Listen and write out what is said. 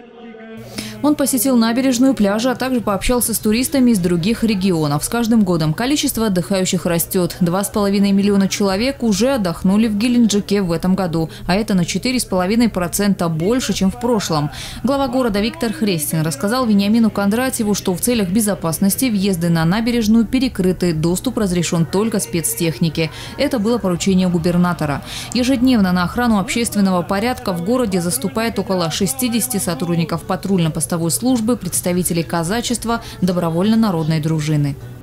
Он посетил набережную, пляжи, а также пообщался с туристами из других регионов. С каждым годом количество отдыхающих растет. 2,5 миллиона человек уже отдохнули в Геленджике в этом году, а это на 4,5% больше, чем в прошлом. Глава города Виктор Хрестин рассказал Вениамину Кондратьеву, что в целях безопасности въезды на набережную перекрыты, доступ разрешен только спецтехнике. Это было поручение губернатора. Ежедневно на охрану общественного порядка в городе заступает около 60 сотрудников патрульно-постовой службы, представителей казачества, добровольно-народной дружины.